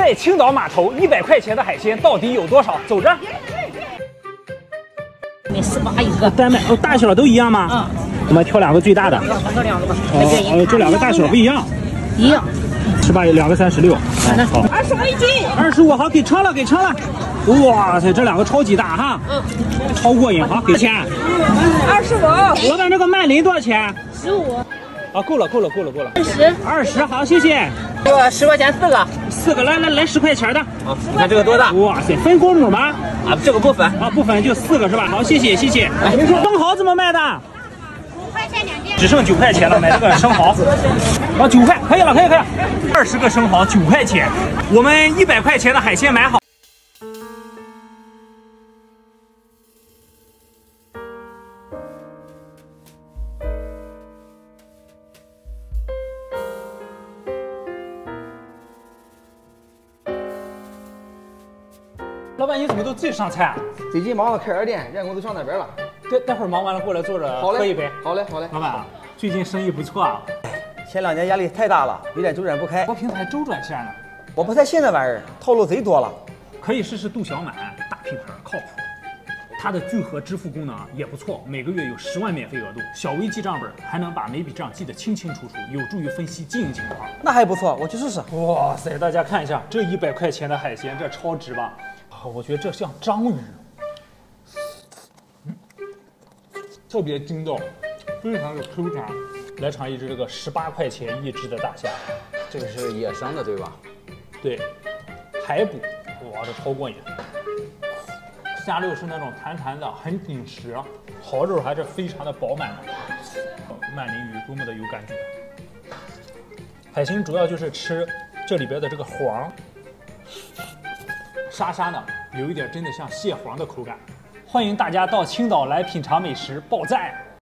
在青岛码头，100块钱的海鲜到底有多少？走着。 那18一个。 单卖哦，大小都一样吗？ 嗯。 我们挑2个最大的。 挑2个吧。 这2个大小不一样。 一样。 18有2个36。好。 25一斤。 25好，给称了，给称了。哇塞，这2个超级大哈。嗯。超过瘾，好，给钱。25。老板，这个曼林多少钱？15。啊，够了，20，好，谢谢。 这个10块钱4个， 来10块钱的。 好，你看这个多大？ 哇塞，分公母吗？ 啊，这个不分。 啊，不分就4个是吧？好，谢谢。生蚝怎么卖的？5 块钱2斤。 只剩9块钱了，买这个生蚝。啊，9块，可以了。20个生蚝9块钱，我们100块钱的海鲜买好。老板，你怎么都自己上菜啊？ 最近忙着开2店，员工都上那边了。 待会儿忙完了过来坐着喝一杯。 好嘞。 老板，最近生意不错啊。 前2年压力太大了，有点周转不开。 我平台周转下呢。 我不太信那玩意儿，套路贼多了。 可以试试度小满，大品牌，靠谱。它的聚合支付功能也不错，每个月有10万免费额度，小微记账本还能把每笔账记得清清楚楚，有助于分析经营情况。 那还不错，我去试试。 哇塞，大家看一下这100块钱的海鲜，这超值吧？我觉得这像章鱼，特别筋道，非常的 Q 弹。来尝一只这个18块钱一只的大虾， 这个是野生的对吧？ 对，海捕，哇，这超过瘾。虾肉是那种弹弹的，很紧实，蚝肉还是非常的饱满的。曼林鱼多么的有感觉。海星主要就是吃这里边的这个黄，沙沙的，有一点真的像蟹黄的口感。欢迎大家到青岛来品尝美食，爆赞！